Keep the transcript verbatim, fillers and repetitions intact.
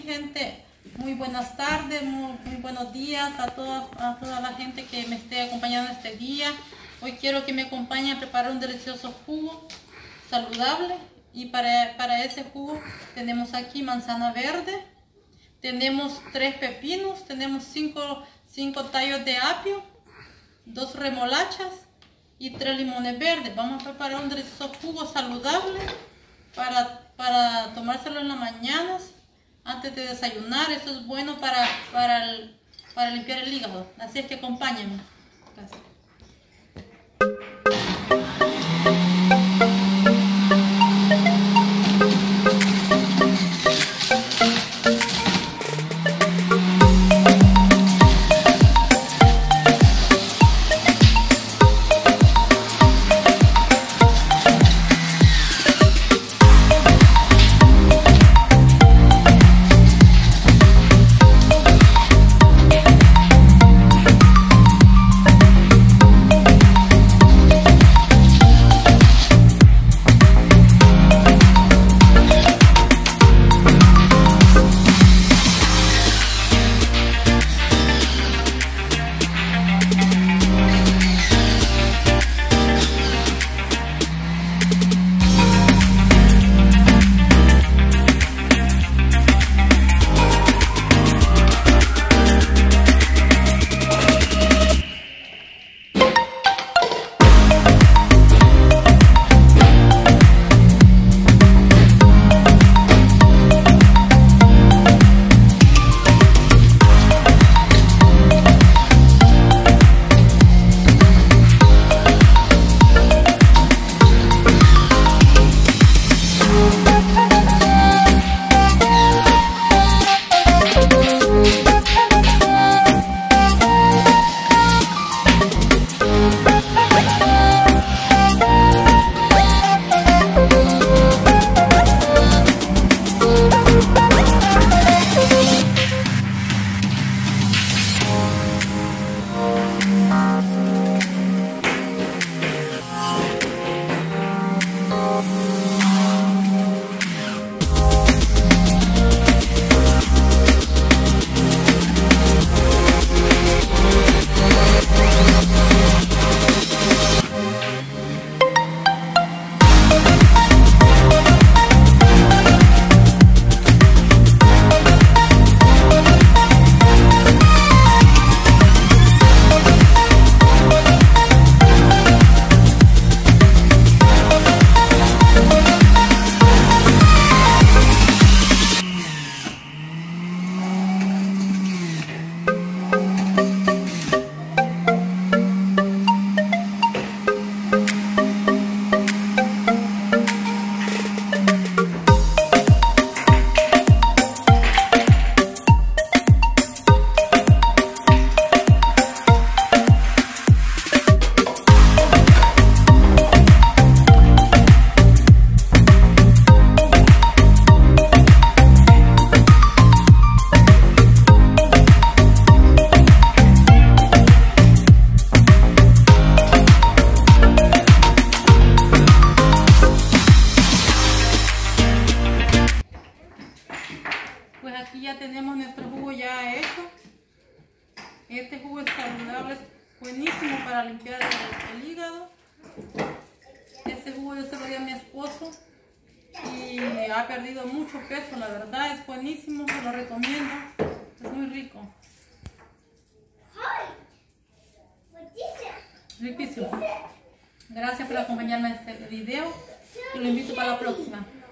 gente, muy buenas tardes, muy, muy buenos días a toda, a toda la gente que me esté acompañando este día. Hoy quiero que me acompañe a preparar un delicioso jugo saludable, y para, para ese jugo tenemos aquí manzana verde, tenemos tres pepinos, tenemos cinco, cinco tallos de apio, dos remolachas y tres limones verdes. Vamos a preparar un delicioso jugo saludable para, para tomárselo en las mañanas antes de desayunar. Esto es bueno para, para, el, para limpiar el hígado. Así es que acompáñenme. Gracias. Pues aquí ya tenemos nuestro jugo ya hecho. Este jugo es saludable, es buenísimo para limpiar el, el hígado. Este jugo yo se lo di a mi esposo y ha perdido mucho peso, la verdad es buenísimo, se lo recomiendo, es muy rico. Riquísimo. Gracias por acompañarme en este video y lo invito para la próxima.